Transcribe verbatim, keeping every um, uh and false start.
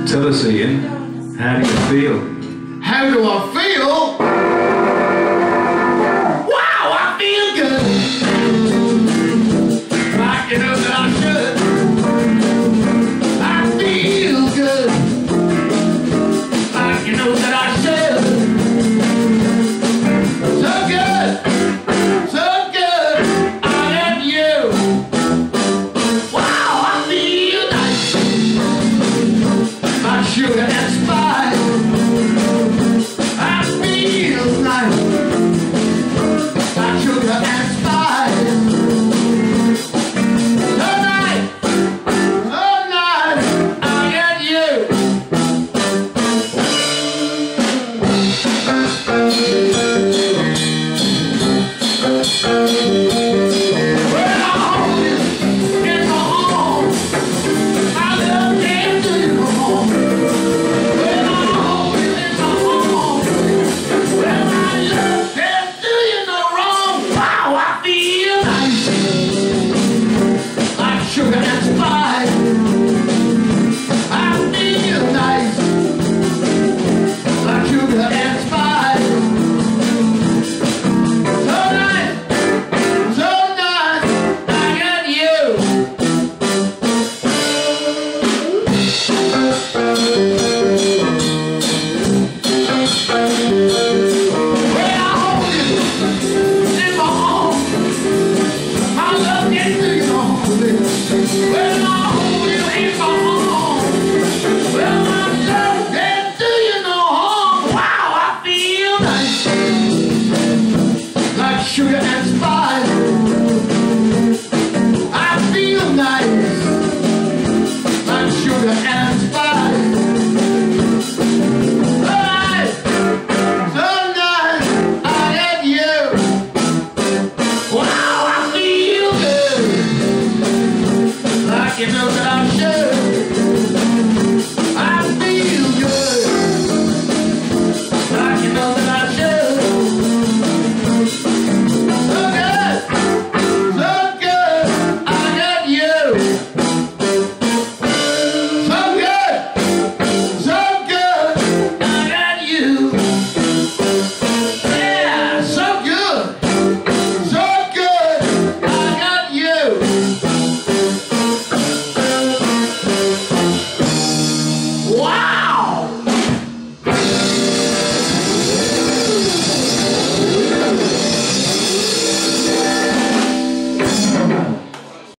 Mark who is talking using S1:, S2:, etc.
S1: Tell us, Ian, how do you feel?
S2: How do I feel? Wow, I feel good. Like you know that I should. I feel good. Like you know that I should. So good. So good. I am you. Wow, I feel nice. Like sugar and spice. I feel nice. Like sugar and spice. So nice. So nice. I get you. When I hold you in my arms, I love getting to your arms. When I hold you in my arms, well, I love can't do you no wrong. Wow, I feel nice, like sugar and spice. I feel nice, like sugar and spice. So nice, so nice, I got you. When I hold you in my arms, I love getting to your arms. When I hold you in my arms, well, I love getting to you no harm. Wow, I feel nice, like sugar and spice. I feel nice, like sugar and spice. So nice, so nice, I am you. Wow, I feel good, like you know that I should.